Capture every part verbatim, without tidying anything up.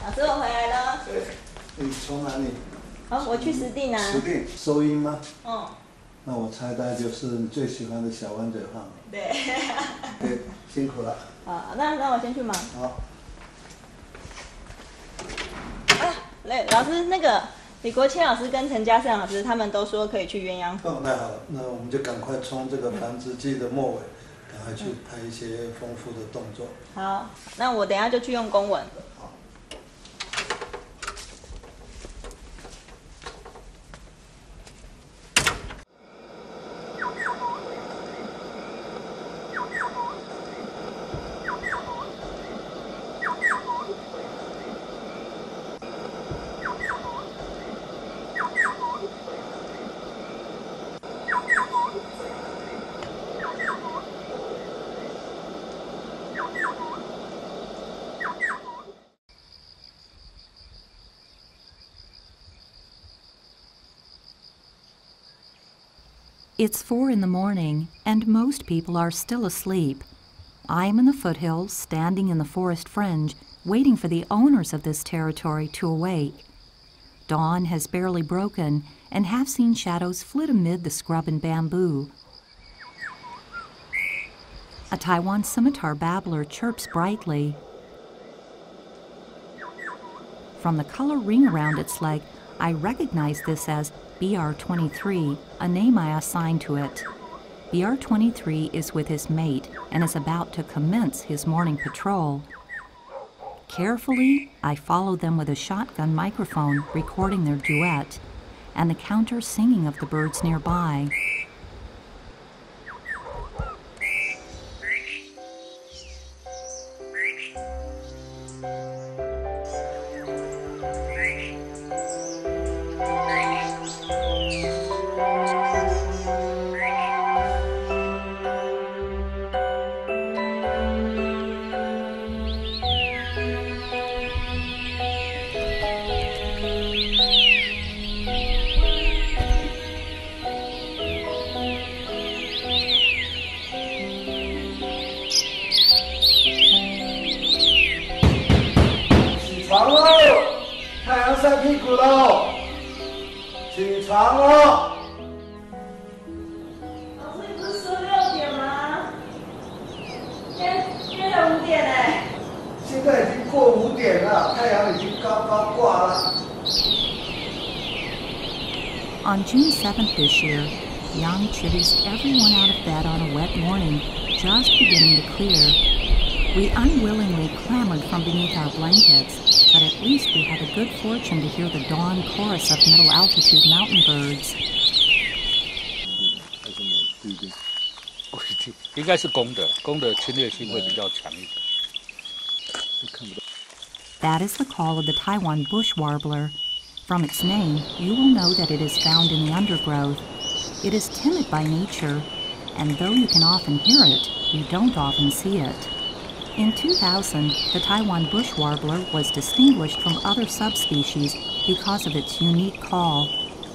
老师，我回来了。 对，你从哪里？ 哦，我去石碇啊。 石碇收音吗？ 嗯。 那我猜大概就是你最喜欢的小湾嘴饭。 对。 对，辛苦了。 好，那那我先去忙。 好。 啊，那老师，那个李国谦老师跟陈嘉盛老师他们都说可以去鸳鸯湖。 哦，太好了，那我们就赶快冲这个繁殖季的末尾，赶快去拍一些丰富的动作。 好，那我等一下就去用公文。 好。 It's four in the morning, and most people are still asleep. I am in the foothills, standing in the forest fringe, waiting for the owners of this territory to awake. Dawn has barely broken, and half-seen shadows flit amid the scrub and bamboo. A Taiwan scimitar babbler chirps brightly. From the color ring around its leg, I recognize this as B R twenty-three, a name I assigned to it. B R twenty-three is with his mate and is about to commence his morning patrol. Carefully, I follow them with a shotgun microphone recording their duet, and the counter singing of the birds nearby. On June seventh this year, young chivvies everyone out of bed on a wet morning, just beginning to clear. We unwillingly clambered from beneath our blankets, but at least we had the good fortune to hear the dawn chorus of middle-altitude mountain birds. 应该是公的，公的侵略性会比较强一点。 That is the call of the Taiwan bush warbler. From its name, you will know that it is found in the undergrowth. It is timid by nature, and though you can often hear it, you don't often see it. In two thousand, the Taiwan bush warbler was distinguished from other subspecies because of its unique call.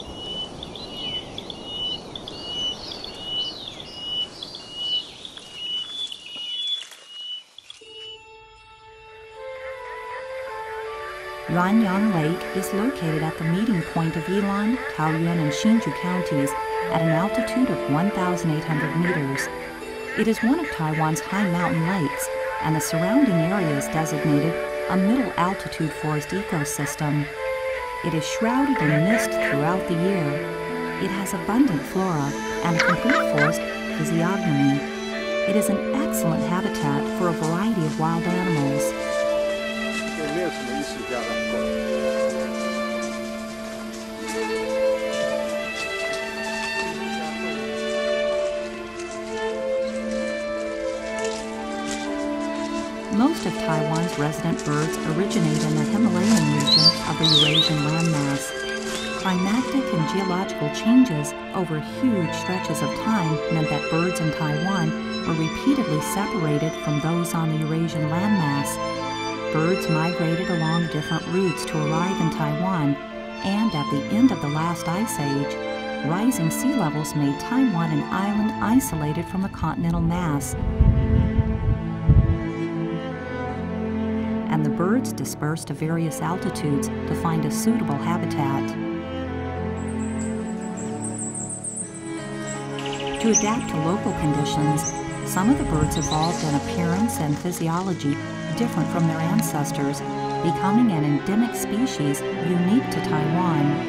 Yuanyang Lake is located at the meeting point of Yilan, Taoyuan, and Hsinchu counties at an altitude of one thousand eight hundred meters. It is one of Taiwan's high mountain lakes, and the surrounding area is designated a middle altitude forest ecosystem. It is shrouded in mist throughout the year. It has abundant flora and a complete forest physiognomy. It is an excellent habitat for a variety of wild animals. 没有什么艺术家来过。 Most of Taiwan's resident birds originate in the Himalayan region of the Eurasian landmass. Climatic and geological changes over huge stretches of time meant that birds in Taiwan were repeatedly separated from those on the Eurasian landmass. Birds migrated along different routes to arrive in Taiwan, and at the end of the last ice age, rising sea levels made Taiwan an island isolated from the continental mass. and the birds disperse to various altitudes to find a suitable habitat. To adapt to local conditions, some of the birds evolved an appearance and physiology different from their ancestors, becoming an endemic species unique to Taiwan.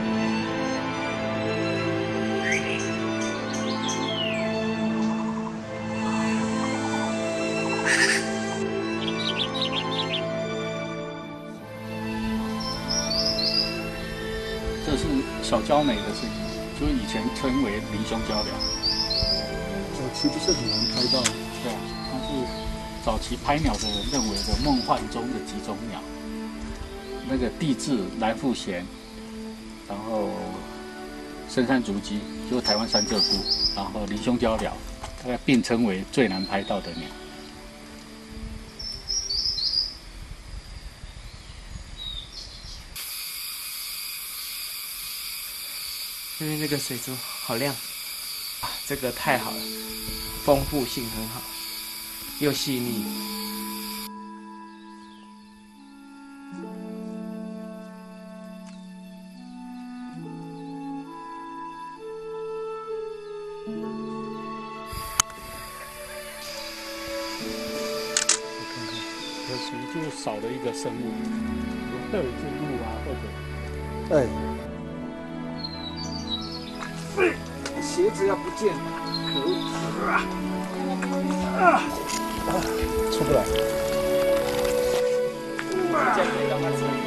这是小交美的声音，就以前称为林胸交鸟。 早期不是很难拍到， 对啊，它是早期拍鸟的人认为的梦幻中的几种鸟。那个地质、蓝腹鹇，然后深山竹鸡，就是台湾三鹧鸪，然后林胸交鸟，大概并称为最难拍到的鸟。 这边这个水珠好亮啊，这个太好了，丰富性很好，又细腻。 我看看，可惜就少了一个生物，会有一只鹿啊，或者哎。 鞋子要不见了，可恶！啊啊！出不来。 这样可以让它撑。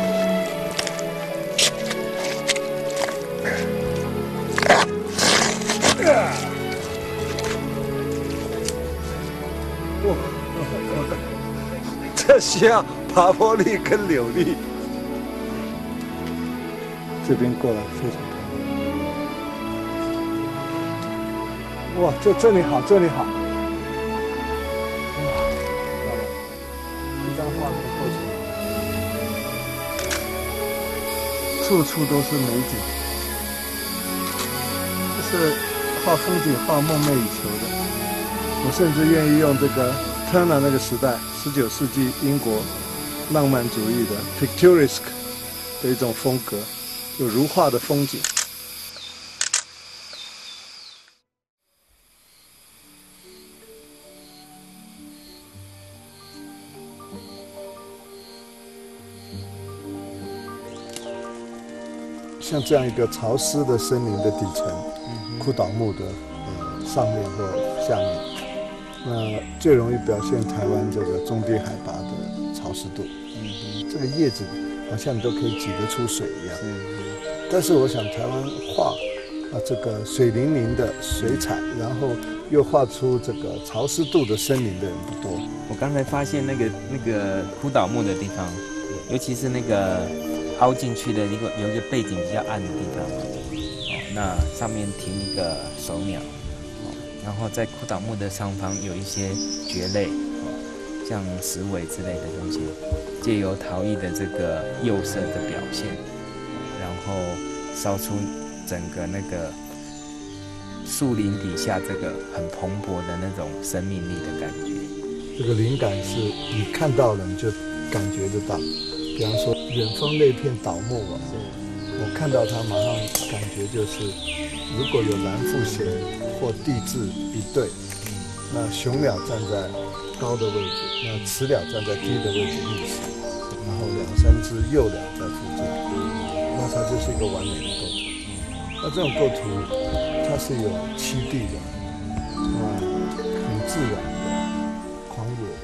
哇，这需要爬坡力跟扭力。这边过来非常。哇，这这里好，这里好。哇，漂亮！一张画面过去，处处都是美景。这是画风景、画梦寐以求的。我甚至愿意用这个 Turner 那个时代，十九世纪英国浪漫主义的 picturesque 的一种风格，有如画的风景。像这样一个潮湿的森林的底层，枯倒木的呃上面或下面，那最容易表现台湾这个中低海拔的潮湿度。嗯，这个叶子好像你都可以挤得出水一样。嗯，但是我想台湾画啊这个水灵灵的水彩，然后又画出这个潮湿度的森林的人不多。 我刚才发现那个那个枯倒木的地方，尤其是那个。凹进去的一个有一个背景比较暗的地方，哦，那上面停一个手鸟，哦，然后在枯倒木的上方有一些蕨类，哦，像石尾之类的东西，借由陶艺的这个釉色的表现，然后烧出整个那个树林底下这个很蓬勃的那种生命力的感觉。 这个灵感是你看到了你就感觉得到。比方说，远方那片倒木啊，我看到它，马上感觉就是，如果有蓝腹鹇或地质一对，那雄鸟站在高的位置，那雌鸟站在低的位置觅食，然后两三只幼鸟在附近，那它就是一个完美的构图。那这种构图，它是有栖地的，啊，很自然的，狂野的。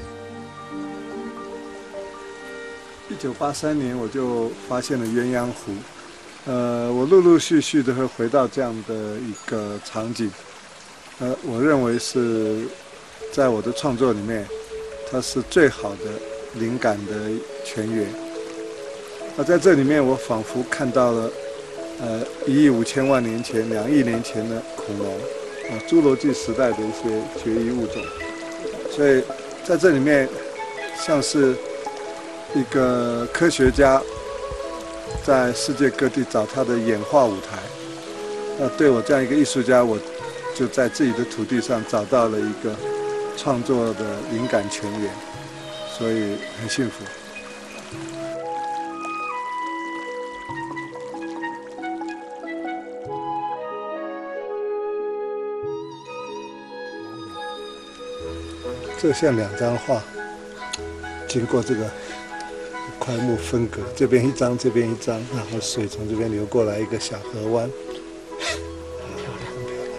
一九八三年我就发现了鸳鸯湖，呃，我陆陆续续的会回到这样的一个场景，呃，我认为是在我的创作里面，它是最好的灵感的泉源。那在这里面，我仿佛看到了，呃，一亿五千万年前、两亿年前的恐龙，啊，侏罗纪时代的一些绝育物种，所以在这里面，像是一个科学家在世界各地找他的演化舞台。那对我这样一个艺术家，我就在自己的土地上找到了一个创作的灵感泉源。 所以很幸福。这像两张画，经过这个块木分隔，这边一张，这边一张，然后水从这边流过来一个小河湾，很漂亮，很漂亮。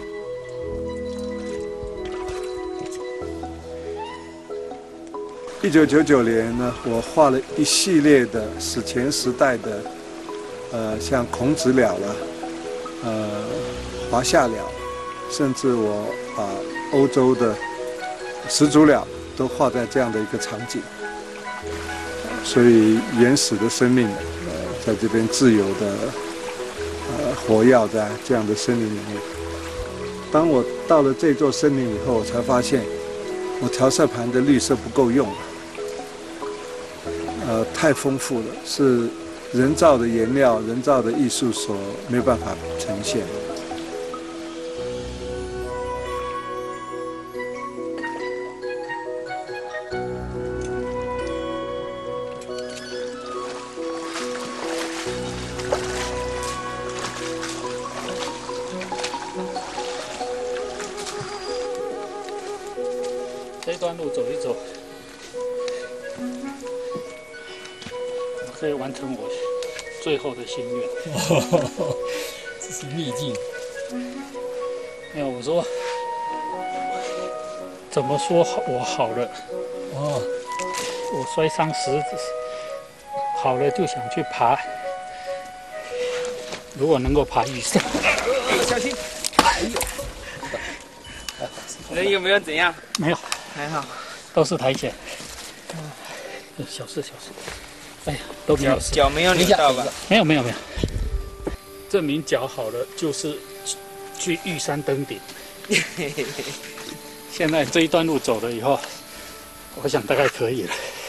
一九九九年呢，我画了一系列的史前时代的，呃，像孔子鸟啦，呃，华夏鸟，甚至我把欧洲的始祖鸟都画在这样的一个场景，所以原始的生命，呃，在这边自由的，呃，活跃在这样的森林里面。当我到了这座森林以后，我才发现，我调色盘的绿色不够用了，呃，太丰富了，是人造的颜料、人造的艺术所没有办法呈现。 这段路走一走，我可以完成我最后的心愿。 这是秘境。 没有，我说怎么说好我好了？哦，我摔伤时好了就想去爬，如果能够爬玉山。 小心！哎呦！人有没有怎样？ 没有。 还好， 都是苔藓。嗯，小事小事。哎呀，都没有事。 脚没有扭到吧？ 没有没有没有。证明脚好了，就是去玉山登顶。现在这一段路走了以后，我想大概可以了。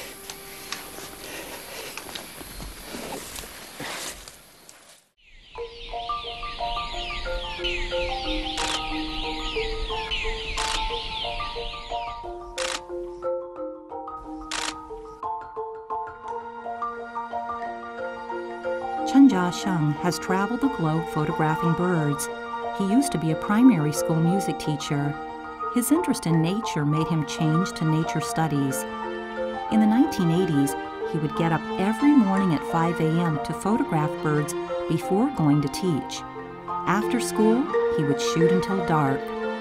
Chunjia Sheng has traveled the globe photographing birds. He used to be a primary school music teacher. His interest in nature made him change to nature studies. In the nineteen eighties, he would get up every morning at five a m to photograph birds before going to teach. After school, he would shoot until dark.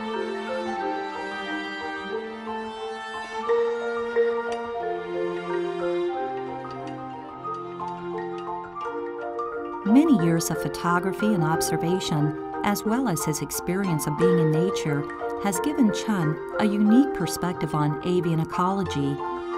Many years of photography and observation, as well as his experience of being in nature, has given Chun a unique perspective on avian ecology.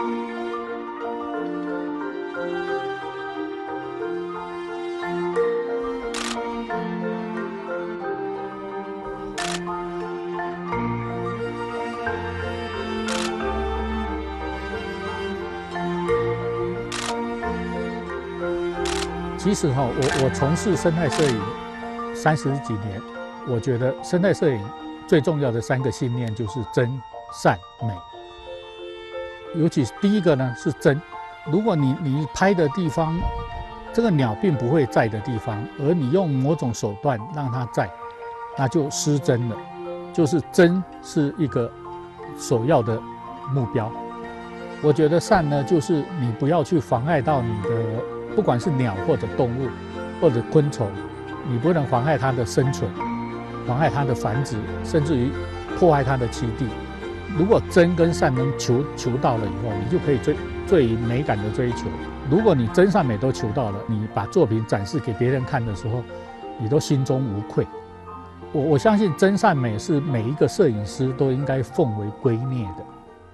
"其实哈，我我从事生态摄影三十几年，我觉得生态摄影最重要的三个信念就是真、善、美。尤其第一个呢是真，如果你你拍的地方，这个鸟并不会在的地方，而你用某种手段让它在，那就失真了。就是真是一个首要的目标。我觉得善呢，就是你不要去妨碍到你的。不管是鸟或者动物，或者昆虫，你不能妨害它的生存，妨害它的繁殖，甚至于破坏它的栖地。如果真跟善能求求到了以后，你就可以追最美感的追求。如果你真善美都求到了，你把作品展示给别人看的时候，你都心中无愧。我我相信真善美是每一个摄影师都应该奉为圭臬的。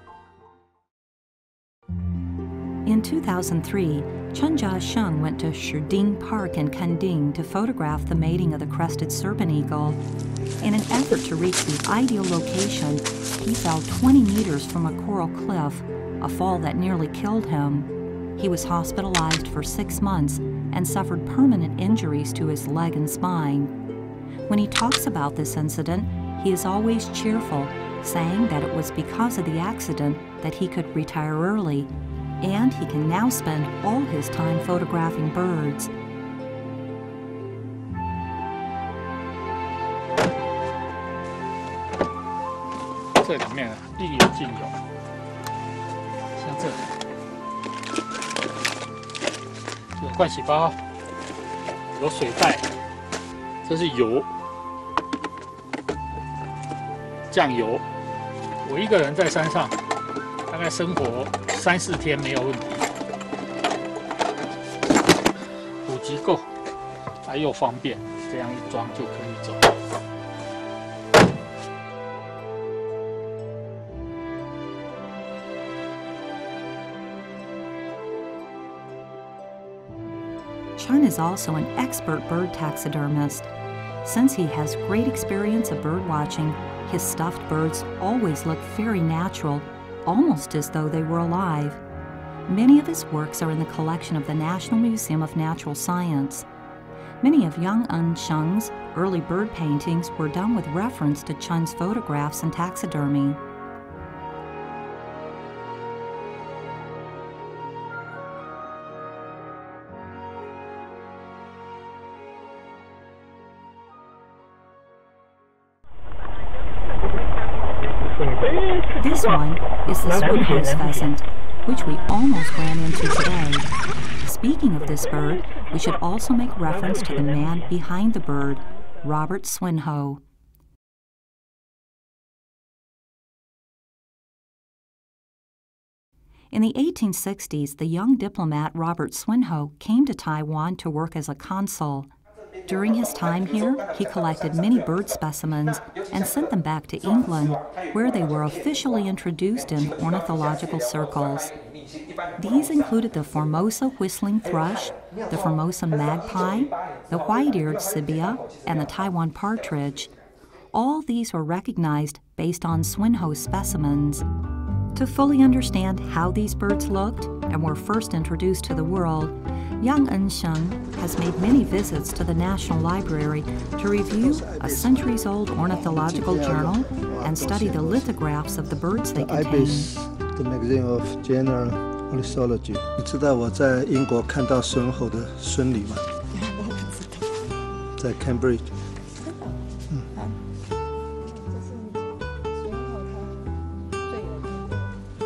In two thousand three, Chunjia Sheng went to Sherding Park in Kending to photograph the mating of the crested serpent eagle. In an effort to reach the ideal location, he fell twenty meters from a coral cliff, a fall that nearly killed him. He was hospitalized for six months and suffered permanent injuries to his leg and spine. When he talks about this incident, he is always cheerful saying that it was because of the accident that he could retire early, and he can now spend all his time photographing birds. 这里面应有尽有，像这里有盥洗包，有水袋，这是油，酱油。我一个人在山上，大概生活三四天没有问题，补给够，还又方便，这样一装就可以走。 Chun is also an expert bird taxidermist. Since he has great experience of bird watching, his stuffed birds always look very natural, almost as though they were alive. Many of his works are in the collection of the National Museum of Natural Science. Many of Yang Un Sheng's early bird paintings were done with reference to Chun's photographs and taxidermy. This one is the Swinhoe's pheasant, which we almost ran into today. Speaking of this bird, we should also make reference to the man behind the bird, Robert Swinhoe. In the eighteen sixties, the young diplomat Robert Swinhoe came to Taiwan to work as a consul. During his time here, he collected many bird specimens and sent them back to England, where they were officially introduced in ornithological circles. These included the Formosa whistling thrush, the Formosa magpie, the white-eared sibia, and the Taiwan partridge. All these were recognized based on Swinhoe's specimens. To fully understand how these birds looked and were first introduced to the world, Yang Un Sheng has made many visits to the National Library to review a centuries-old ornithological journal and study the lithographs of the birds they contain. The magazine of general ornithology. 你知道我在英国看到孙猴的孙礼吗？我不知道。在 Cambridge。嗯。这是孙猴它最有名的。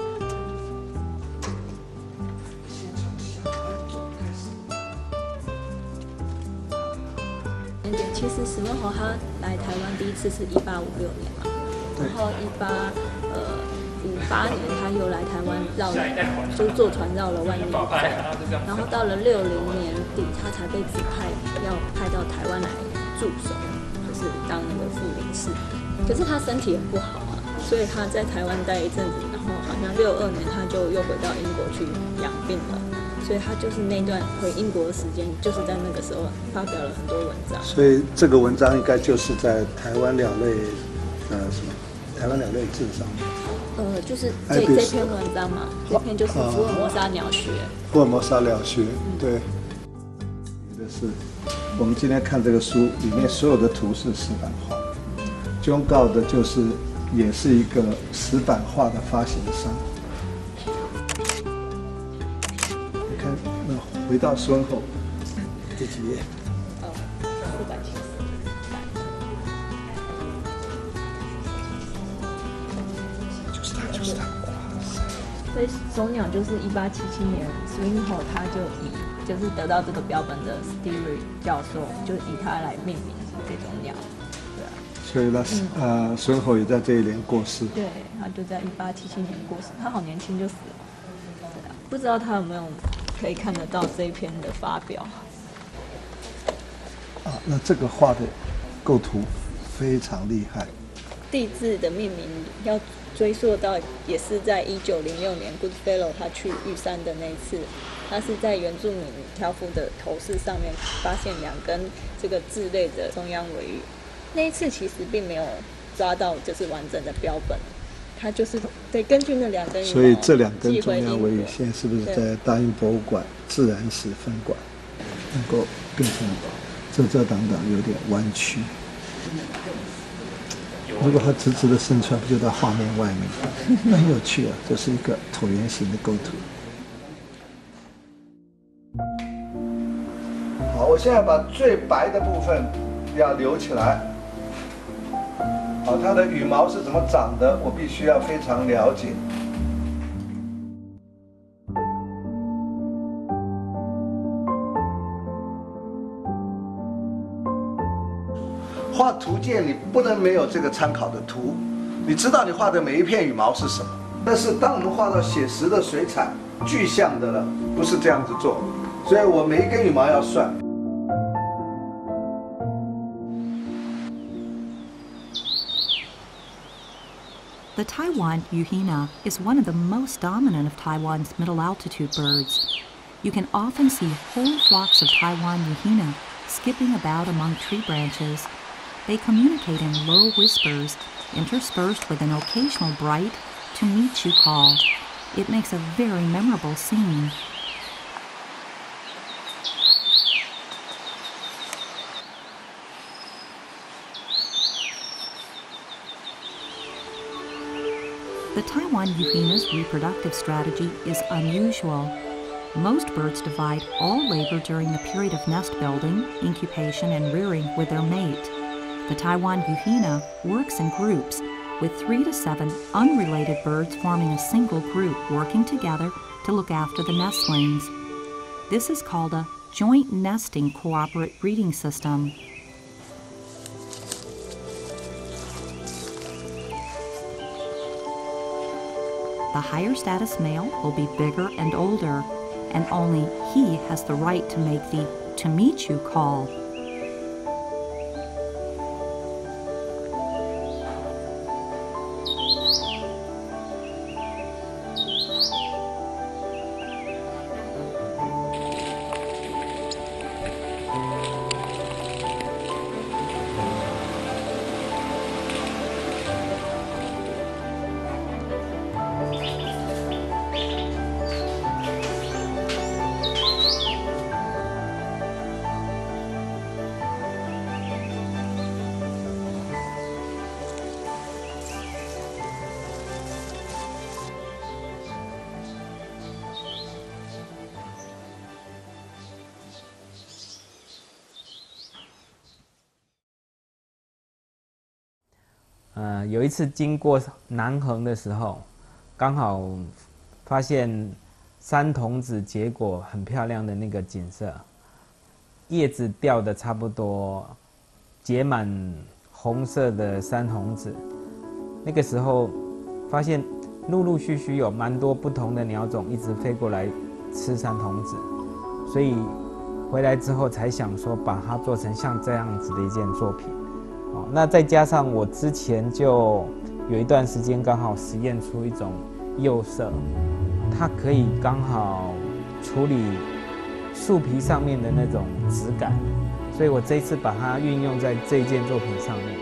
其实史文侯他来台湾第一次是一八五六年嘛，然后一八呃五八年他又来台湾绕，就坐船绕了万年站，然后到了六零年底他才被指派要派到台湾来驻守，就是当那个副领事。可是他身体很不好啊，所以他在台湾待一阵子，然后好像六二年他就又回到英国去养病了。 所以他就是那段回英国的时间，就是在那个时候发表了很多文章。 所以这个文章应该就是在台湾鸟类，呃，什么？台湾鸟类志上。 呃，就是这这篇文章嘛，这篇就是福尔摩沙鸟学。 福尔摩沙鸟学，对。的是，我们今天看这个书里面所有的图是石板画，忠告的就是也是一个石板画的发行商。 那回到孙后第几页？ 哦，四百七十。 就是它，就是它。 所以手鸟就是一八七七年 Swinhoe 他就以就是得到这个标本的 Stewart 教授，就以他来命名这种鸟。对啊。 所以呢，嗯、呃，孙后也在这一年过世。 对，他就在一八七七年过世，他好年轻就死了。对啊，不知道他有没有。 可以看得到这一篇的发表啊，那这个画的构图非常厉害。 地质的命名要追溯到，也是在一九零六年 Goodfellow 他去玉山的那一次，他是在原住民挑夫的头饰上面发现两根这个雉类的中央尾羽。那一次其实并没有抓到就是完整的标本。 它就是对，根据那两根羽毛， 所以这两根中央尾羽现在是不是在大英博物馆自然史分馆能够变成遮遮挡挡，有点弯曲？ 如果它直直的伸出来，不就到画面外面？那很有趣啊，这是一个椭圆形的构图。好，我现在把最白的部分要留起来。好，它的羽毛是怎么长的，我必须要非常了解。画图鉴你不能没有这个参考的图，你知道你画的每一片羽毛是什么。但是当我们画到写实的水彩、具象的了，不是这样子做，所以我每一根羽毛要算。 The Taiwan yuhina is one of the most dominant of Taiwan's middle altitude birds. You can often see whole flocks of Taiwan yuhina skipping about among tree branches. They communicate in low whispers, interspersed with an occasional bright "to meet you" call. It makes a very memorable scene. The Taiwan yuhina's reproductive strategy is unusual. Most birds divide all labor during the period of nest building, incubation, and rearing with their mate. The Taiwan yuhina works in groups, with three to seven unrelated birds forming a single group working together to look after the nestlings. This is called a joint nesting cooperative breeding system. The higher status male will be bigger and older, and only he has the right to make the "to meet you" call. 呃，有一次经过南横的时候，刚好发现山童子结果很漂亮的那个景色，叶子掉的差不多，结满红色的山童子。那个时候发现陆陆续续有蛮多不同的鸟种一直飞过来吃山童子，所以回来之后才想说把它做成像这样子的一件作品。哦，那再加上我之前就有一段时间刚好实验出一种釉色，它可以刚好处理树皮上面的那种质感，所以我这一次把它运用在这一件作品上面。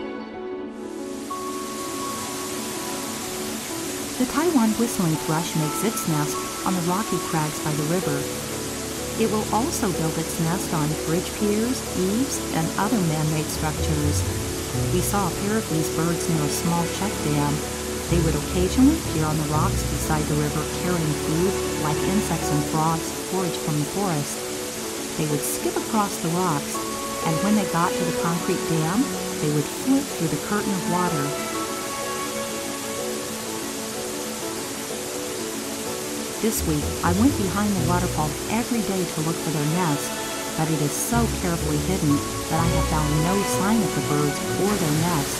The Taiwan whistling thrush makes its nest on the rocky crags by the river. It will also build its nest on bridge piers, eaves, and other man-made structures. We saw a pair of these birds near a small check dam. They would occasionally appear on the rocks beside the river carrying food, like insects and frogs foraged from the forest. They would skip across the rocks, and when they got to the concrete dam, they would flit through the curtain of water. This week, I went behind the waterfall every day to look for their nest, but it is so carefully hidden that I have found no sign of the birds or their nest.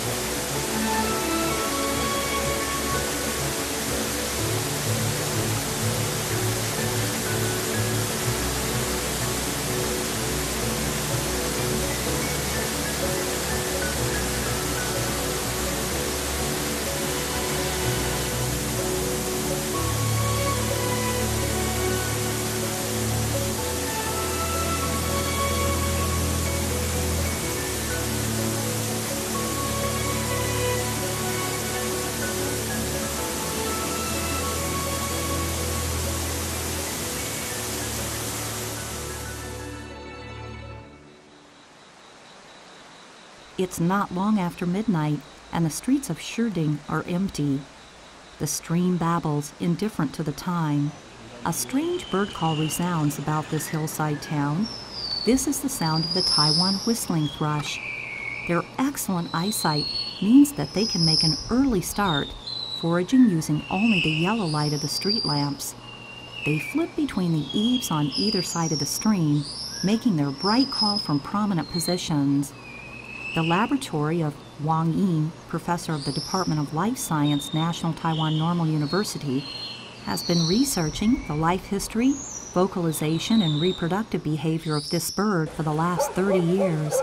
It's not long after midnight, and the streets of Sherding are empty. The stream babbles, indifferent to the time. A strange bird call resounds about this hillside town. This is the sound of the Taiwan whistling thrush. Their excellent eyesight means that they can make an early start, foraging using only the yellow light of the street lamps. They flit between the eaves on either side of the stream, making their bright call from prominent positions. The laboratory of Wang Yin, professor of the Department of Life Science, National Taiwan Normal University, has been researching the life history, vocalization, and reproductive behavior of this bird for the last thirty years.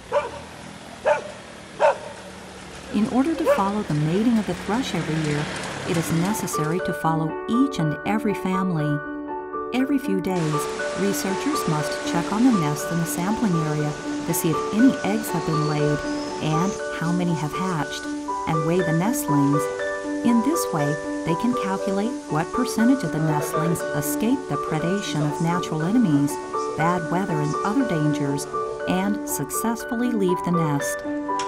In order to follow the mating of the thrush every year, it is necessary to follow each and every family. Every few days, researchers must check on the nest in the sampling area to see if any eggs have been laid and how many have hatched, and weigh the nestlings. In this way, they can calculate what percentage of the nestlings escape the predation of natural enemies, bad weather, and other dangers, and successfully leave the nest.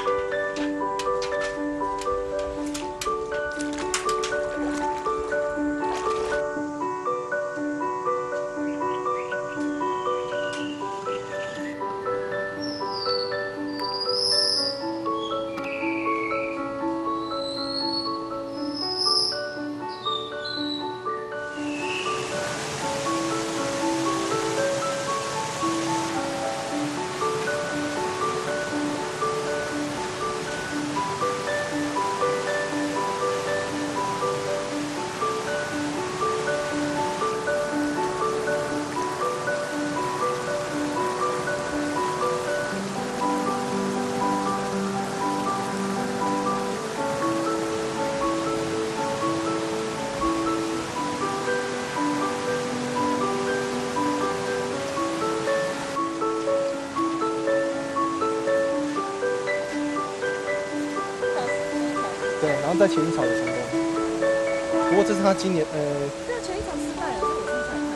对，然后再前一草也成功。不过这是他今年呃， 这个前一场失败了，这我刚才看。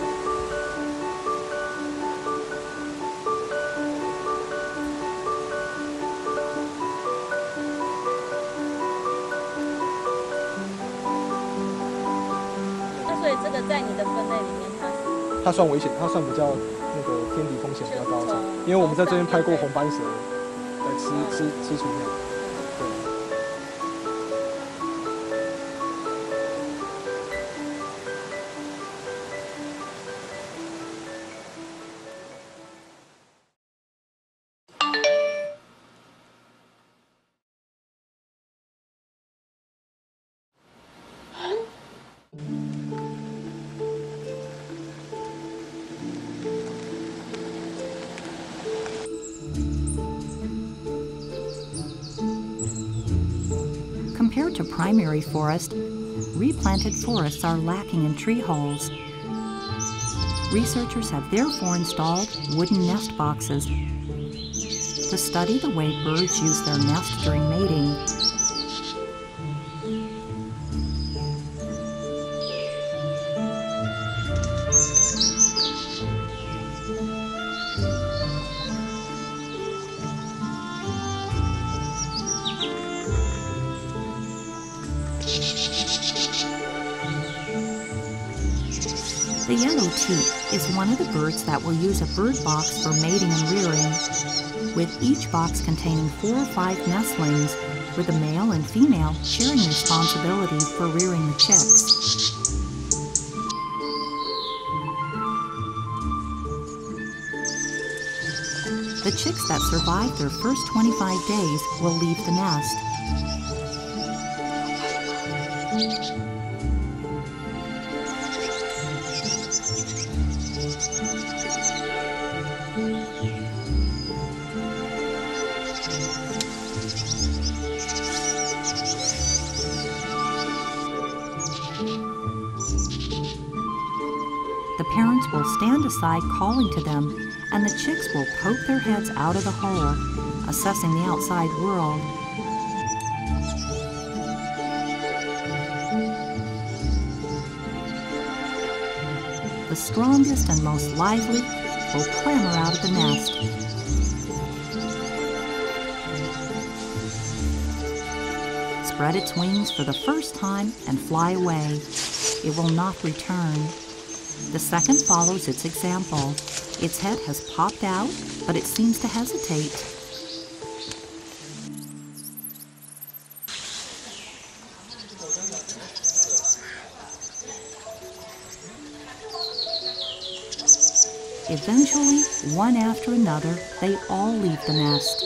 那所以这个在你的分类里面，它是它算危险，它算比较那个天敌风险比较高的，因为我们在这边拍过红斑蛇来吃吃吃雏鸟。 Compared to primary forest, replanted forests are lacking in tree holes. Researchers have therefore installed wooden nest boxes to study the way birds use their nest during mating. The yellow teat is one of the birds that will use a bird box for mating and rearing, with each box containing four or five nestlings, with the male and female sharing responsibility for rearing the chicks. The chicks that survive their first twenty-five days will leave the nest. The parents will stand aside calling to them, and the chicks will poke their heads out of the hole, assessing the outside world. The strongest and most lively will clamber out of the nest. spread its wings for the first time and fly away. It will not return. The second follows its example. Its head has popped out, but it seems to hesitate. Eventually, one after another, they all leave the nest.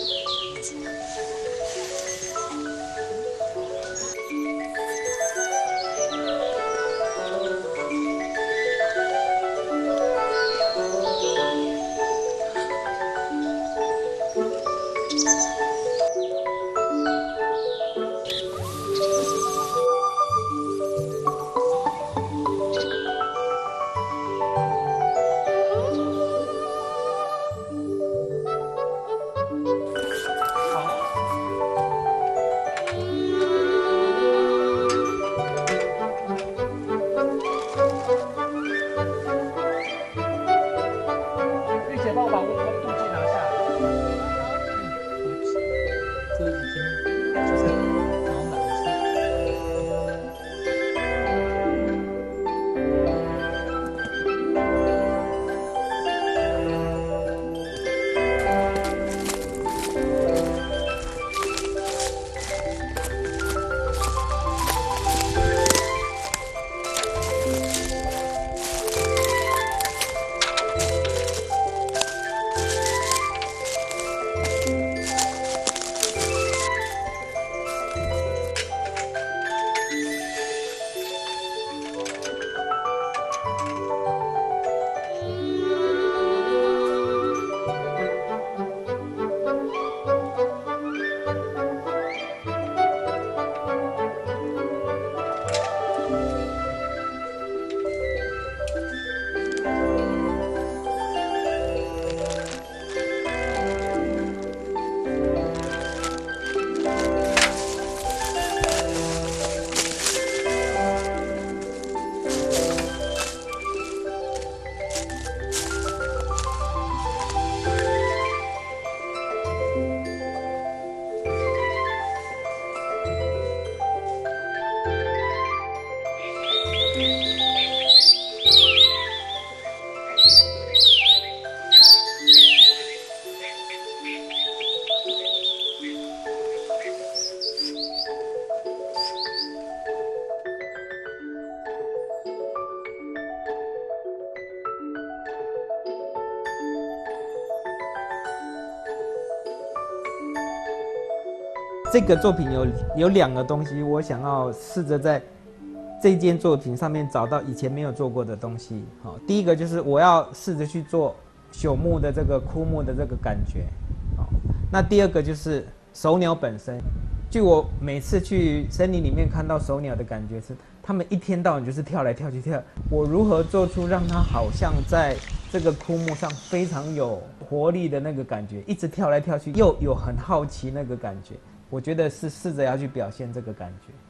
这个作品有有两个东西，我想要试着在这件作品上面找到以前没有做过的东西。好，第一个就是我要试着去做朽木的这个枯木的这个感觉。好，那第二个就是手鸟本身。据我每次去森林里面看到手鸟的感觉是，它们一天到晚就是跳来跳去跳。我如何做出让它好像在这个枯木上非常有活力的那个感觉，一直跳来跳去，又有很好奇那个感觉。我觉得是试着要去表现这个感觉。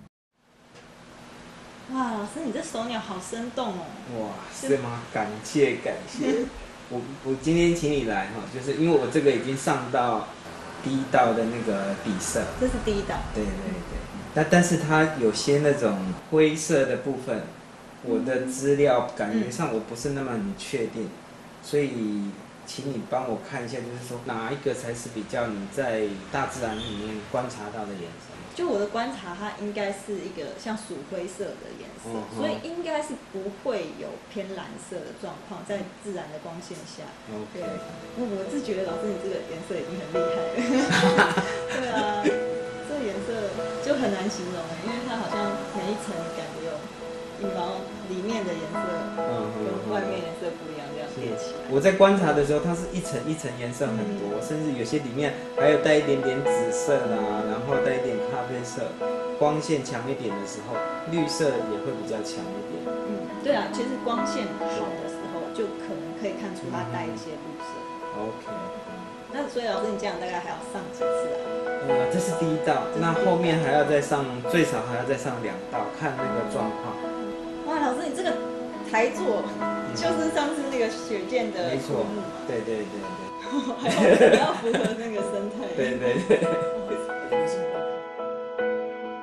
哇，老师，你这手鸟好生动哦！ 哇，是吗？感谢感谢。我我今天请你来哈，就是因为我这个已经上到第一道的那个底色。 这是第一道。 对对对。但但是它有些那种灰色的部分，我的资料感觉上我不是那么很确定，所以请你帮我看一下，就是说哪一个才是比较你在大自然里面观察到的颜色？ 就我的观察，它应该是一个像鼠灰色的颜色，嗯、所以应该是不会有偏蓝色的状况，在自然的光线下。 OK。 我我是觉得老师你这个颜色已经很厉害了。对啊，这个颜色就很难形容，因为它好像每一层感觉有羽毛里面的颜色跟外面颜色不一样，这样叠起来。 我在观察的时候，它是一层一层颜色很多，嗯、甚至有些里面还有带一点点紫色啦，然后带一点咖啡色。光线强一点的时候，绿色也会比较强一点。 嗯，对啊，其实光线好的时候，就可能可以看出它带一些绿色。 OK。 那所以老师，你这样大概还要上几次啊？ 呃，这是第一道，那后面还要再上，最少还要再上两道，看那个状况。 哇，老师，你这个台座就是上次那个雪见的没错，对对对对， 还要还要符合那个生态。 对对对。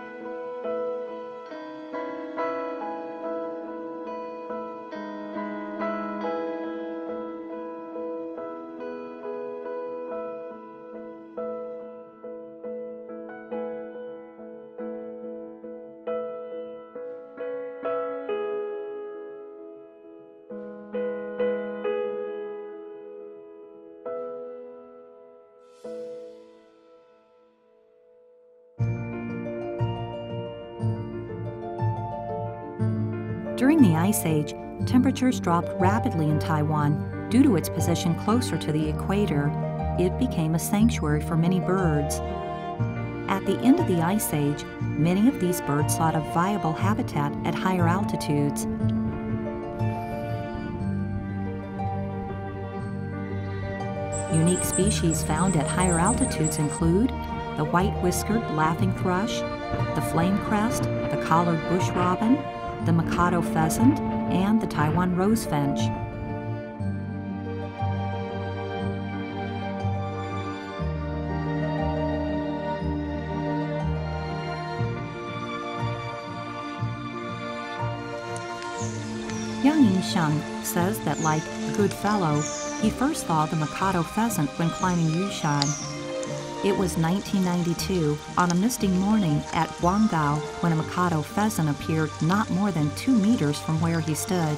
During the Ice Age, temperatures dropped rapidly in Taiwan due to its position closer to the equator. It became a sanctuary for many birds. At the end of the Ice Age, many of these birds sought a viable habitat at higher altitudes. Unique species found at higher altitudes include the white-whiskered laughing thrush, the flame crest, the collared bush robin, the Mikado pheasant, and the Taiwan rose finch. Yang Yingxiang says that, like Goodfellow, he first saw the Mikado pheasant when climbing Yushan. It was nineteen ninety-two, on a misty morning at Guangdao, when a Mikado pheasant appeared not more than two meters from where he stood.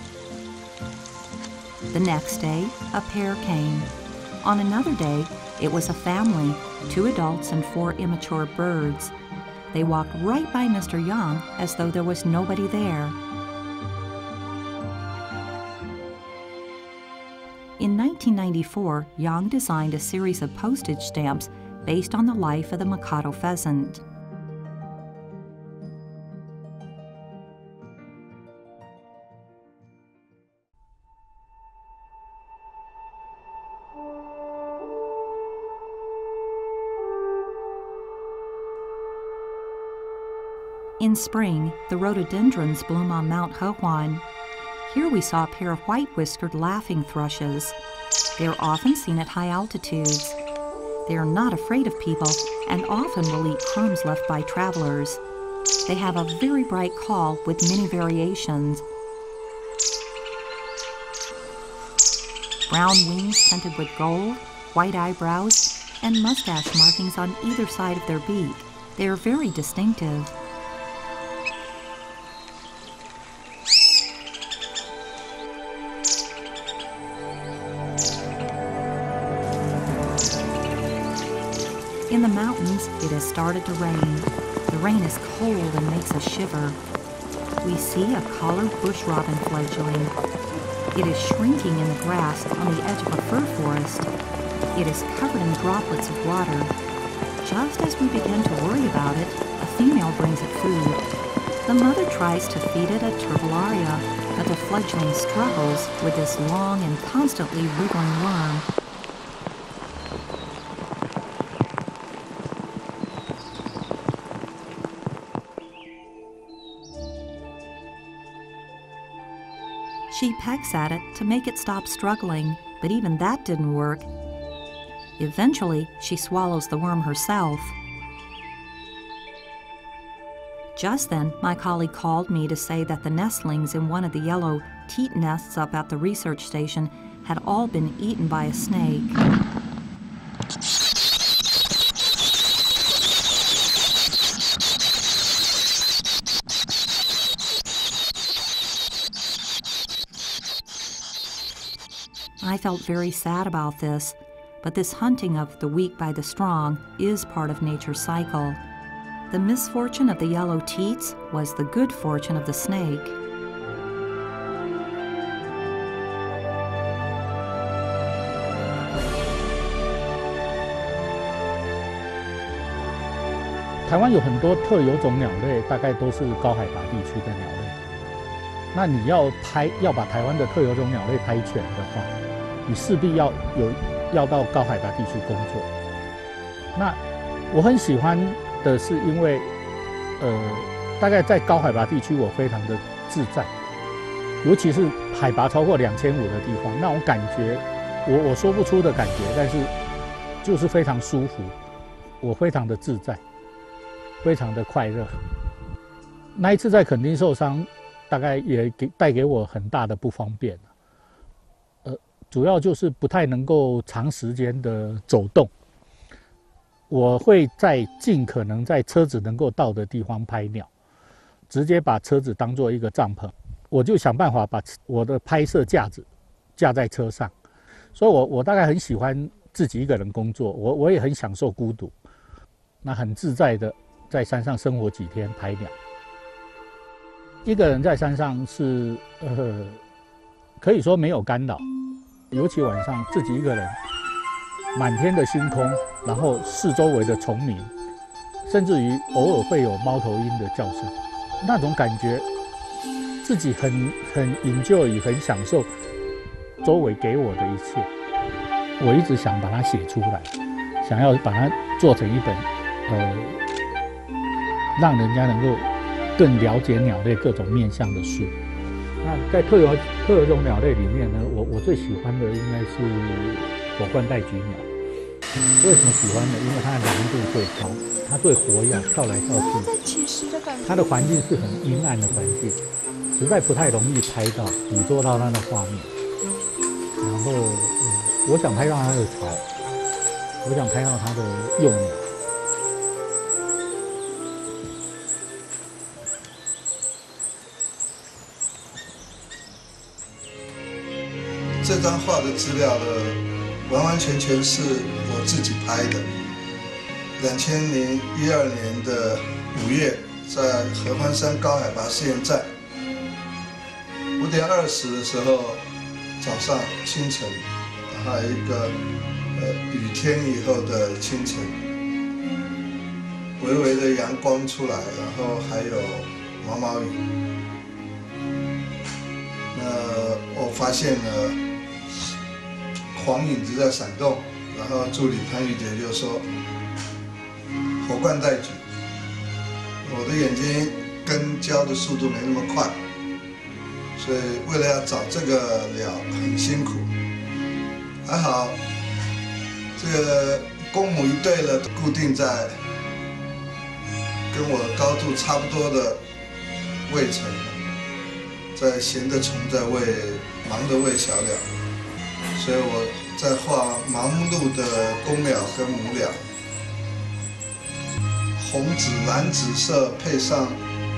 The next day, a pair came. On another day, it was a family, two adults and four immature birds. They walked right by Mister Yang as though there was nobody there. In nineteen ninety-four, Yang designed a series of postage stamps based on the life of the Mikado pheasant. In spring, the rhododendrons bloom on Mount Hehuan. Here we saw a pair of white-whiskered laughing thrushes. They are often seen at high altitudes. They are not afraid of people and often will eat crumbs left by travelers. They have a very bright call with many variations. Brown wings tinted with gold, white eyebrows, and mustache markings on either side of their beak. They are very distinctive. In the mountains, it has started to rain. The rain is cold and makes us shiver. We see a collared bush robin fledgling. It is shrinking in the grass on the edge of a fir forest. It is covered in droplets of water. Just as we begin to worry about it, a female brings it food. The mother tries to feed it a turbellaria, but the fledgling struggles with this long and constantly wriggling worm. She pecks at it to make it stop struggling, but even that didn't work. Eventually, she swallows the worm herself. Just then, my colleague called me to say that the nestlings in one of the yellow teat nests up at the research station had all been eaten by a snake. I felt very sad about this, but this hunting of the weak by the strong is part of nature's cycle. The misfortune of the yellow teats was the good fortune of the snake. 台湾有很多特有种鸟类，大概都是高海拔地区的鸟类。那你要拍，要把台湾的特有种鸟类拍全的话，你势必要有要到高海拔地区工作。那我很喜欢的是，因为呃，大概在高海拔地区我非常的自在，尤其是海拔超过两千五的地方，那种感觉，我我说不出的感觉，但是就是非常舒服，我非常的自在。 非常的快乐。那一次在垦丁受伤，大概也给带给我很大的不方便。呃，主要就是不太能够长时间的走动。我会在尽可能在车子能够到的地方拍鸟，直接把车子当做一个帐篷，我就想办法把我的拍摄架子架在车上。所以我我大概很喜欢自己一个人工作，我我也很享受孤独，那很自在的。 在山上生活几天拍鸟。 一个人在山上是呃，可以说没有干扰，尤其晚上自己一个人，满天的星空，然后四周围的虫鸣，甚至于偶尔会有猫头鹰的叫声，那种感觉，自己很很enjoy，很享受周围给我的一切。我一直想把它写出来，想要把它做成一本，呃，让人家能够更了解鸟类各种面向的书。那在特有特有种鸟类里面呢，我我最喜欢的应该是火冠带菊鸟。为什么喜欢呢？因为它的难度最高，它最活跃，跳来跳去。它的环境是很阴暗的环境，实在不太容易拍到、捕捉到它的画面。然后，嗯，我想拍到它的巢，我想拍到它的幼鸟。 这张画的资料呢，完完全全是我自己拍的。两千零一二年的五月，在合欢山高海拔试验站，五点二十的时候，早上清晨，还有一个呃雨天以后的清晨，微微的阳光出来，然后还有毛毛雨。那我发现了。黄影子在闪动，然后助理潘玉杰就说：“火冠带菊。”我的眼睛跟焦的速度没那么快，所以为了要找这个鸟很辛苦。还好，这个公母一对了，固定在跟我高度差不多的位层，在闲的虫在喂，忙的喂小鸟。所以我在画忙碌的公鸟跟母鸟，红紫蓝紫色配上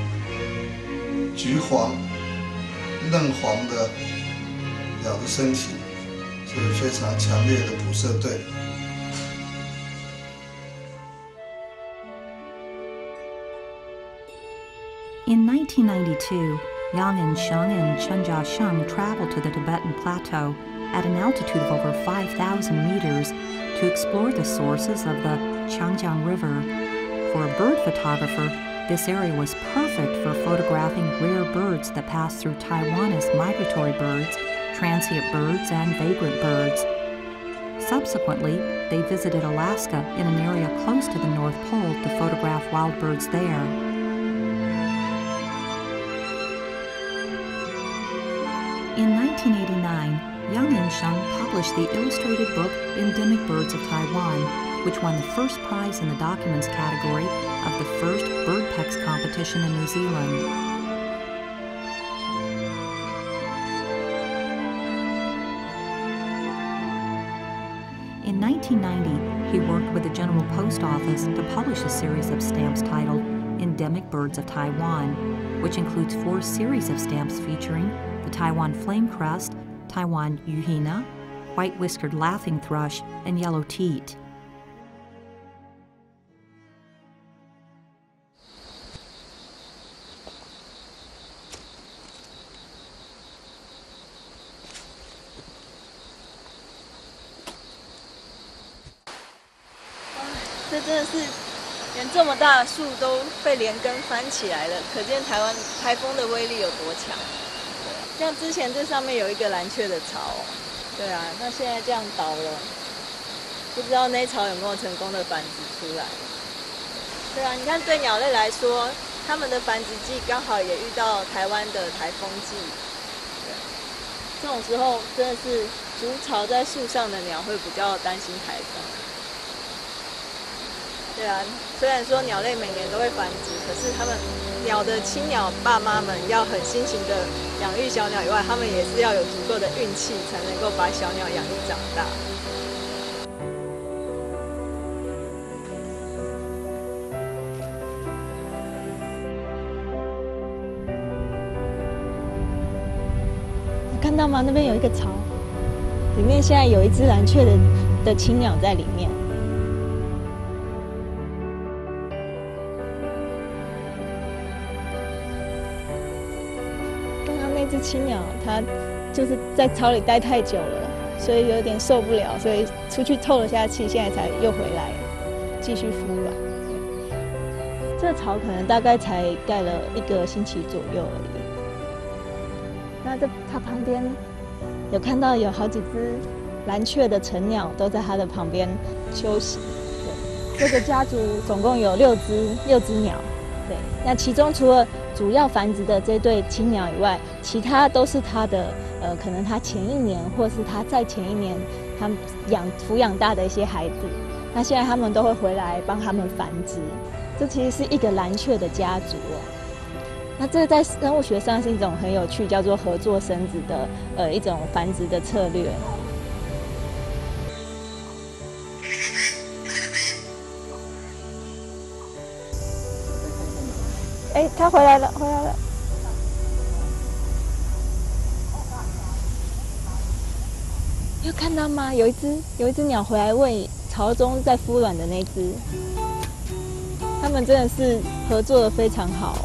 橘黄、嫩黄的鸟的身体，是非常强烈的补色对。 In nineteen ninety-two, Yang and Sheng and Chen Jiasheng traveled to the Tibetan Plateau at an altitude of over five thousand meters to explore the sources of the Changjiang River. For a bird photographer, this area was perfect for photographing rare birds that pass through Taiwan as migratory birds, transient birds, and vagrant birds. Subsequently, they visited Alaska in an area close to the North Pole to photograph wild birds there. In nineteen eighty-nine, Yang and Sheng published the illustrated book Endemic Birds of Taiwan, which won the first prize in the documents category of the first birdpex competition in New Zealand. In nineteen ninety, he worked with the General Post Office to publish a series of stamps titled Endemic Birds of Taiwan, which includes four series of stamps featuring the Taiwan flamecrest, Taiwan yuhina, white-whiskered laughing thrush, and yellow teat. Wow, 这真的是连这么大的树都被连根翻起来了，可见台湾台风的威力有多强。像之前这上面有一个蓝雀的巢，对啊，那现在这样倒了，不知道那一巢有没有成功的繁殖出来。对啊，你看对鸟类来说，它们的繁殖季刚好也遇到台湾的台风季，对，这种时候真的是筑巢在树上的鸟会比较担心台风。对啊，虽然说鸟类每年都会繁殖，可是它们鸟的亲鸟爸妈们要很辛勤的养育小鸟以外，它们也是要有足够的运气，才能够把小鸟养育长大。看到吗？那边有一个巢，里面现在有一只蓝雀的的亲鸟在里面。 只青鸟它就是在巢里待太久了，所以有点受不了，所以出去透了下气，现在才又回来继续孵卵。这个巢可能大概才盖了一个星期左右而已。那这它旁边有看到有好几只蓝雀的成鸟都在它的旁边休息。对，这个家族总共有六只六只鸟。对，那其中除了主要繁殖的这对青鸟以外，其他都是它的呃，可能它前一年或是它再前一年它养抚养大的一些孩子。那现在他们都会回来帮他们繁殖。这其实是一个蓝雀的家族哦。那这在生物学上是一种很有趣，叫做合作生子的呃一种繁殖的策略。哎，它回来了，回来了。有看到吗？有一只有一只鸟回来喂巢中在孵卵的那只。他们真的是合作的非常好。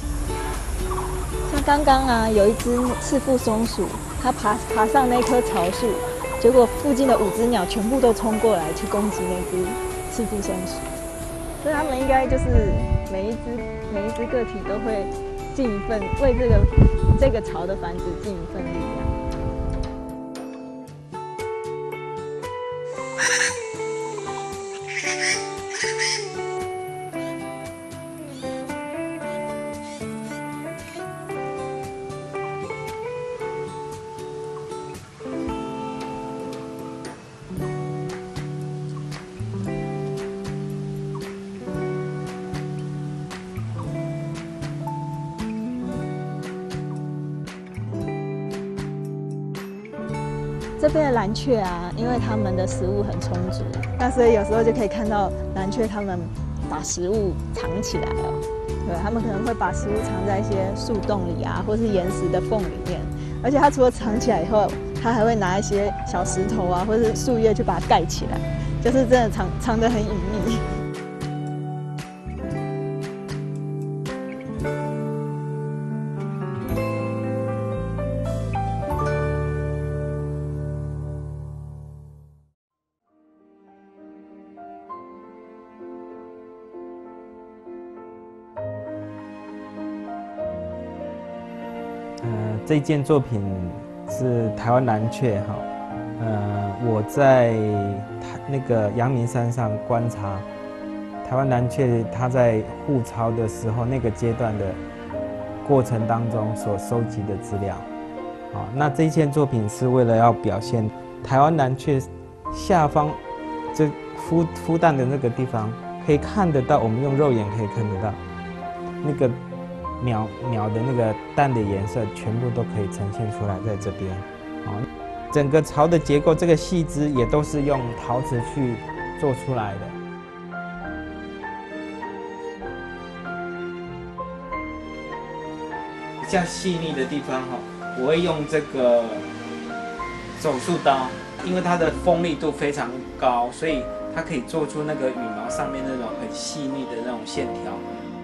像刚刚啊，有一只赤腹松鼠，它爬爬上那棵巢树，结果附近的五只鸟全部都冲过来去攻击那只赤腹松鼠。所以他们应该就是每一只每一只个体都会尽一份为这个这个巢的繁殖尽一份力量。这边的蓝雀啊，因为它们的食物很充足，那所以有时候就可以看到蓝雀它们把食物藏起来哦。对，它们可能会把食物藏在一些树洞里啊，或是岩石的缝里面。而且它除了藏起来以后，它还会拿一些小石头啊，或是树叶去把它盖起来，就是真的藏藏得很隐秘。 这件作品是台湾蓝雀哈，呃，我在那个阳明山上观察台湾蓝雀，它在护巢的时候那个阶段的过程当中所收集的资料。好，那这一件作品是为了要表现台湾蓝雀下方这孵孵蛋的那个地方，可以看得到，我们用肉眼可以看得到那个。鸟鸟的那个蛋的颜色全部都可以呈现出来在这边，哦，整个巢的结构，这个细枝也都是用陶瓷去做出来的。比较细腻的地方哈，我会用这个手术刀，因为它的锋利度非常高，所以它可以做出那个羽毛上面那种很细腻的那种线条。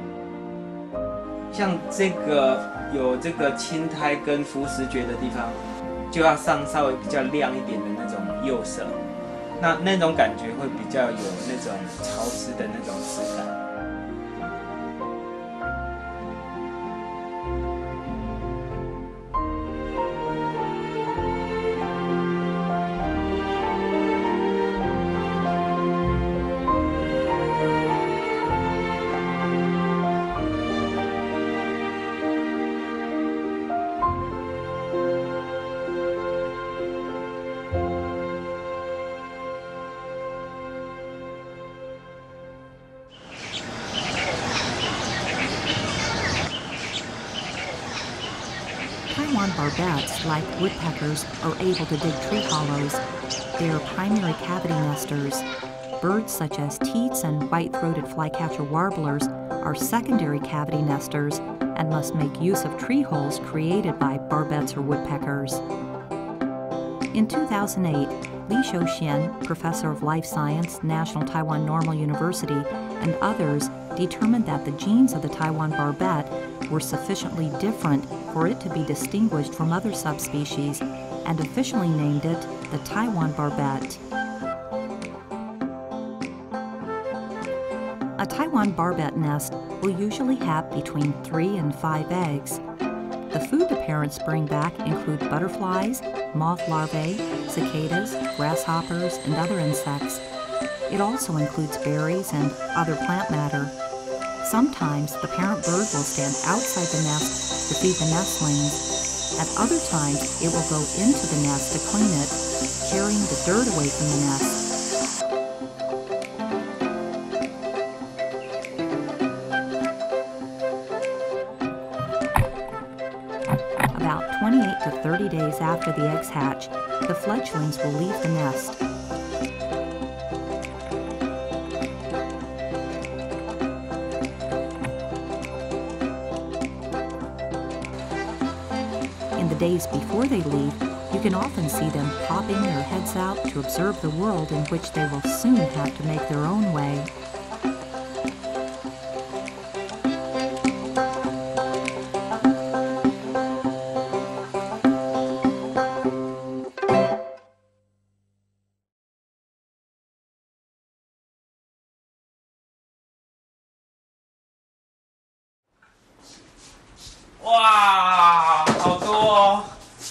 像这个有这个青苔跟浮石蕨的地方，就要上稍微比较亮一点的那种釉色，那那种感觉会比较有那种潮湿的那种质感。 Taiwan barbettes, like woodpeckers, are able to dig tree hollows. They are primary cavity nesters. Birds such as teats and white-throated flycatcher warblers are secondary cavity nesters and must make use of tree holes created by barbettes or woodpeckers. In two thousand eight, Li Shouxian, professor of life science, National Taiwan Normal University, and others determined that the genes of the Taiwan barbet were sufficiently different for it to be distinguished from other subspecies, and officially named it the Taiwan barbet. A Taiwan barbet nest will usually have between three and five eggs. The food the parents bring back include butterflies, moth larvae, cicadas, grasshoppers, and other insects. It also includes berries and other plant matter. Sometimes the parent bird will stand outside the nest to feed the nestlings. At other times, it will go into the nest to clean it, carrying the dirt away from the nest. About twenty-eight to thirty days after the eggs hatch, the fledglings will leave the nest. In the days before they leave, you can often see them popping their heads out to observe the world in which they will soon have to make their own way. 哇，好多哦，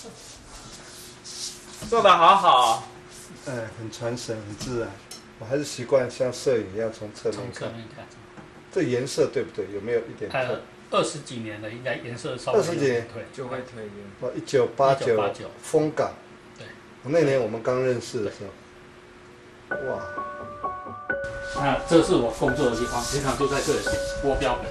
做得好好。 哎，很传神，很自然。我还是习惯像摄影一样从侧面从侧看。 面看， 这颜色对不对？有没有一点呃特？， 二十几年了，应该颜色稍微二十几年退， 就会退烟。 哇，一九八九 1989 风港。 对， 那年我们刚认识的时候，哇， 那这是我工作的地方，平常就在这里拨标本。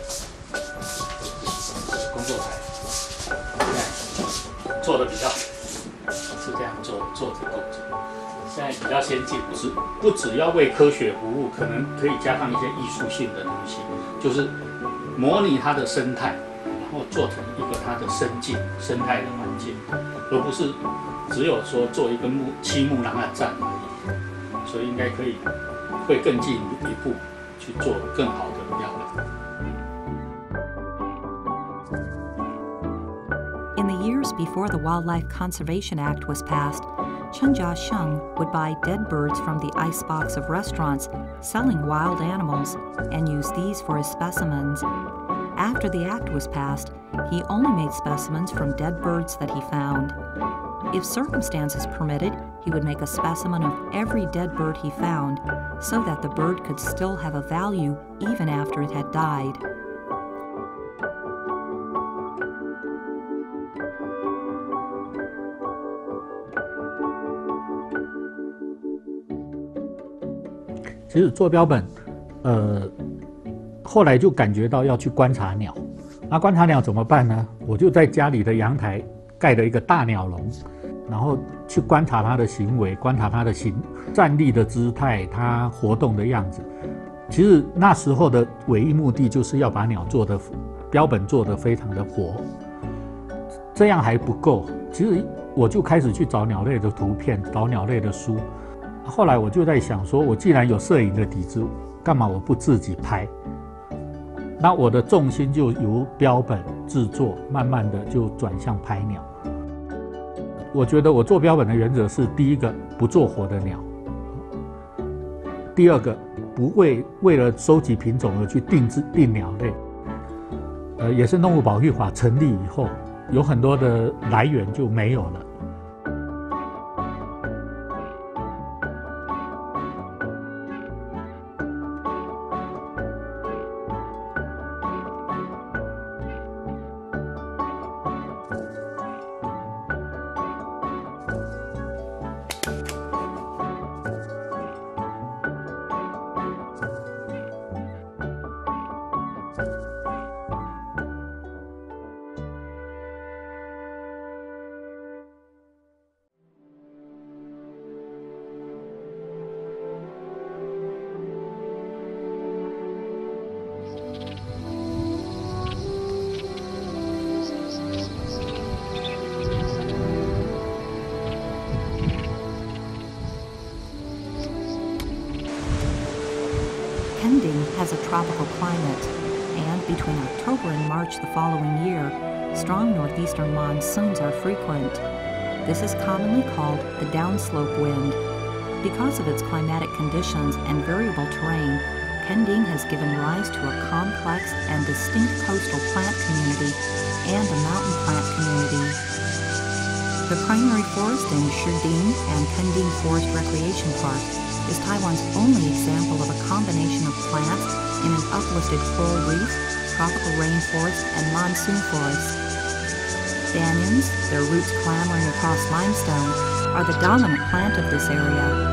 工作台，对，做的比较是这样做做这动作。现在比较先进，不是不只要为科学服务，可能可以加上一些艺术性的东西，就是模拟它的生态，然后做成一个它的生境、生态的环境，而不是只有说做一根木漆木让它站而已。所以应该可以会更进一步去做更好的标本。 In the years before the Wildlife Conservation Act was passed, Chen Jiasheng would buy dead birds from the icebox of restaurants selling wild animals and use these for his specimens. After the act was passed, he only made specimens from dead birds that he found. If circumstances permitted, he would make a specimen of every dead bird he found, so that the bird could still have a value even after it had died. "其实做标本，呃，后来就感觉到要去观察鸟。那观察鸟怎么办呢？我就在家里的阳台盖了一个大鸟笼，然后去观察它的行为，观察它的行站立的姿态，它活动的样子。其实那时候的唯一目的就是要把鸟做的标本做得非常的活。这样还不够，其实我就开始去找鸟类的图片，找鸟类的书。后来我就在想说，我既然有摄影的底子，干嘛我不自己拍？那我的重心就由标本制作，慢慢的就转向拍鸟。我觉得我做标本的原则是：第一个，不做活的鸟；第二个，不为为了收集品种而去定制定鸟类。呃，野生动物保育法成立以后，有很多的来源就没有了。 Pending has a tropical climate, and Between October and March the following year, strong northeastern monsoons are frequent. This is commonly called the downslope wind. Because of its climatic conditions and variable terrain, Kending has given rise to a complex and distinct coastal plant community and a mountain plant community. The primary forest in Shiding and Kending Forest Recreation Park is Taiwan's only example of a combination of plants in an uplifted coral reef, tropical rainforest, and monsoon forest. Banyans, their roots clambering across limestone, are the dominant plant of this area.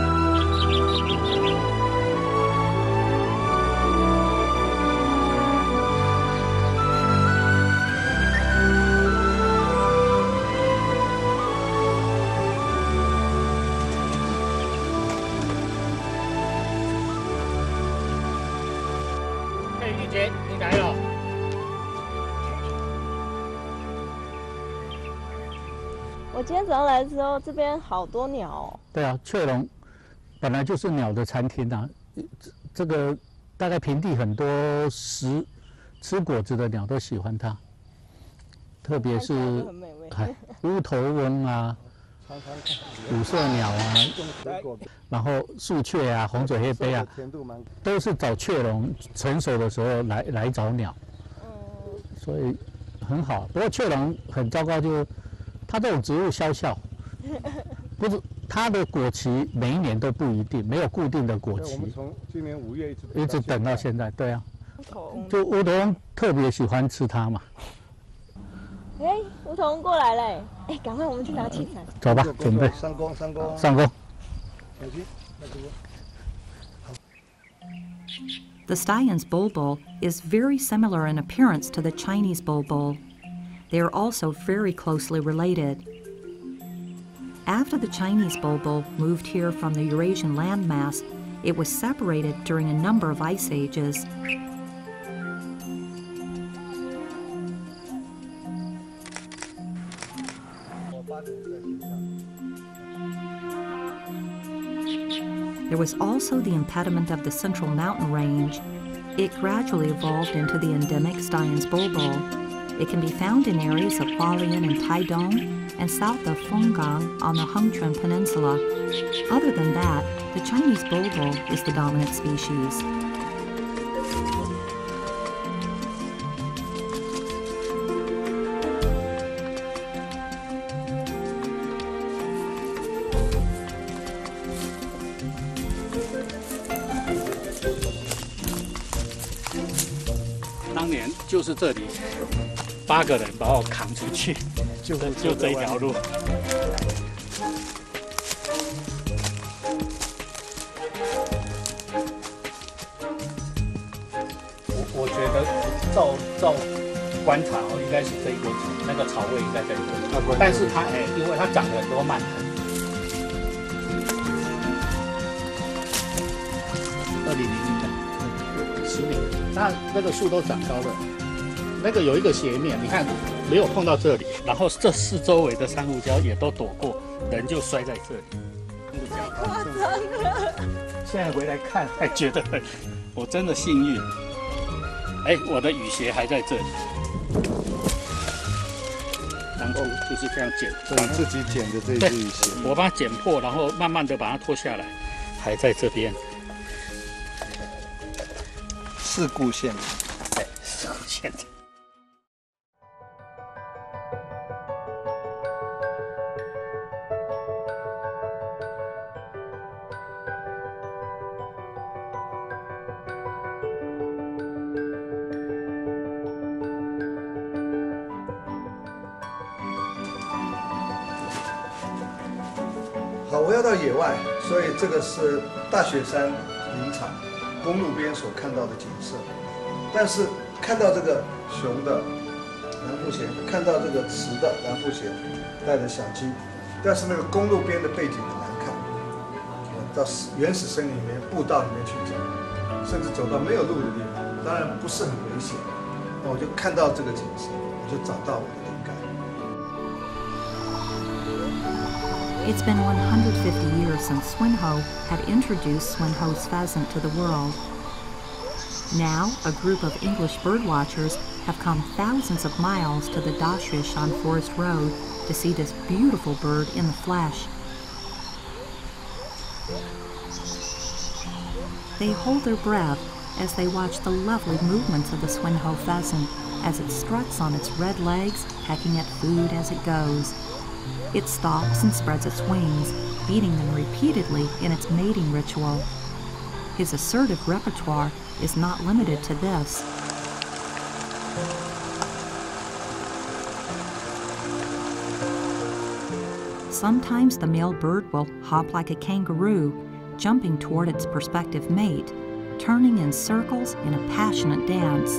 我今天早上来的时候，这边好多鸟哦。 对啊，雀笼本来就是鸟的餐厅啊。这个大概平地很多食吃果子的鸟都喜欢它，特别是哎乌头翁啊、五色鸟啊，然后树雀啊、红嘴黑鹎啊，都是找雀笼成熟的时候来来找鸟。所以很好。不过雀笼很糟糕，就它这种植物肖效，不是它的果期每一年都不一定，没有固定的果期。我们从今年五月一直一直等到现在，对啊。就梧桐翁特别喜欢吃它嘛。 哎，梧桐过来嘞！哎，赶快我们去拿器材。 走吧，准备上工上工上工。 小心，那个。 The Stein's bulbul is very similar in appearance to the Chinese bulbul. They are also very closely related. After the Chinese bulbul moved here from the Eurasian landmass, it was separated during a number of ice ages. There was also the impediment of the Central Mountain Range. It gradually evolved into the endemic Stein's bulbul. It can be found in areas of Hualien and Taidong and south of Fenggang on the Hengchun Peninsula. Other than that, the Chinese bulbul is the dominant species. "当年就是这里，八个人把我扛出去，就就这一条路。我我觉得照照观察哦，应该是这一个那个草味应该在这里，但是它哎，因为它长了很多蔓藤。二零零零年，十年，那那个树都长高了。 那个有一个斜面，你看没有碰到这里，然后这四周围的珊瑚礁也都躲过，人就摔在这里。 太夸张了！ 现在回来看，还觉得很，我真的幸运。哎，我的雨鞋还在这里，当初就是这样剪， 你自己剪的这只雨鞋， 我把它剪破，然后慢慢的把它脱下来，还在这边。 事故线， 对，事故线。 好，我要到野外，所以这个是大雪山林场公路边所看到的景色。但是看到这个雄的蓝腹鹇，看到这个雌的蓝腹鹇带着小鸡，但是那个公路边的背景很难看。到原始森林里面、步道里面去走，甚至走到没有路的地方，当然不是很危险。那我就看到这个景色，我就找到我的灵感。 It's been one hundred fifty years since Swinho had introduced Swinho's pheasant to the world. Now, a group of English birdwatchers have come thousands of miles to the Dashish on Forest Road to see this beautiful bird in the flesh. They hold their breath as they watch the lovely movements of the Swinhoe pheasant as it struts on its red legs, pecking at food as it goes. It stops and spreads its wings, beating them repeatedly in its mating ritual. His assertive repertoire is not limited to this. Sometimes the male bird will hop like a kangaroo, jumping toward its prospective mate, turning in circles in a passionate dance.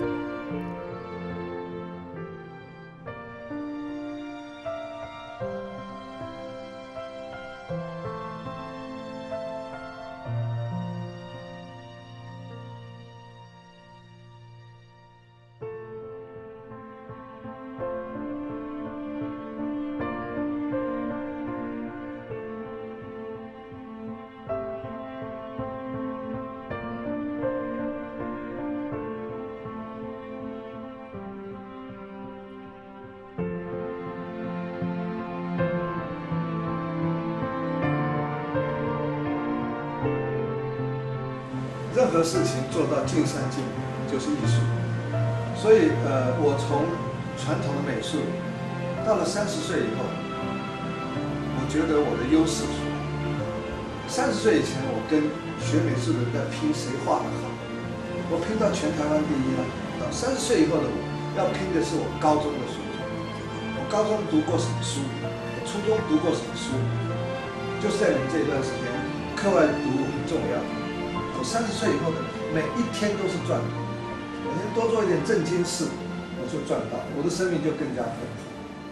任何事情做到尽善尽美就是艺术，所以呃，我从传统的美术到了三十岁以后，我觉得我的优势出来。三十岁以前，我跟学美术的人在拼谁画得好，我拼到全台湾第一了。到三十岁以后的我，要拼的是我高中的水准。我高中读过什么书？我初中读过什么书？就是在你们这一段时间，课外读物很重要。我三十岁以后的每一天都是赚的，每天多做一点正经事，我就赚到，我的生命就更加丰富。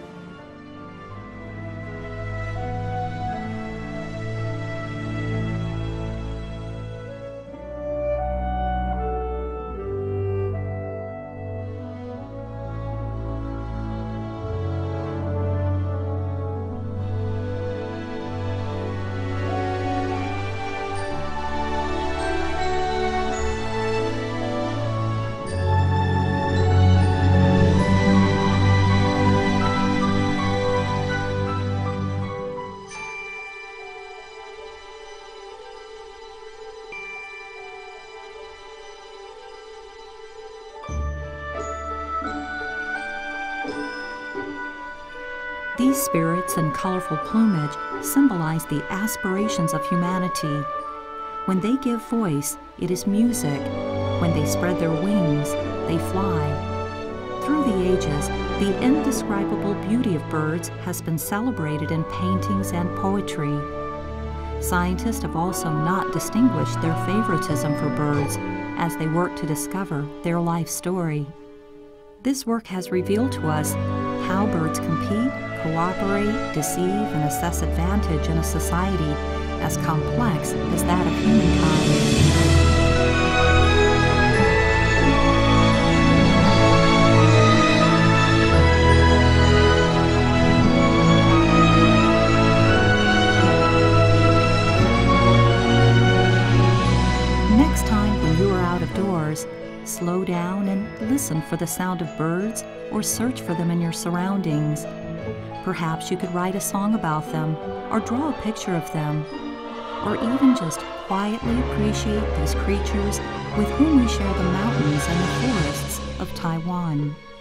These spirits and colorful plumage symbolize the aspirations of humanity. When they give voice, it is music. When they spread their wings, they fly. Through the ages, the indescribable beauty of birds has been celebrated in paintings and poetry. Scientists have also not distinguished their favoritism for birds as they work to discover their life story. This work has revealed to us how birds compete, cooperate, deceive, and assess advantage in a society as complex as that of humankind. Next time when you are out of doors, slow down and listen for the sound of birds or search for them in your surroundings. Perhaps you could write a song about them or draw a picture of them, or even just quietly appreciate these creatures with whom we share the mountains and the forests of Taiwan.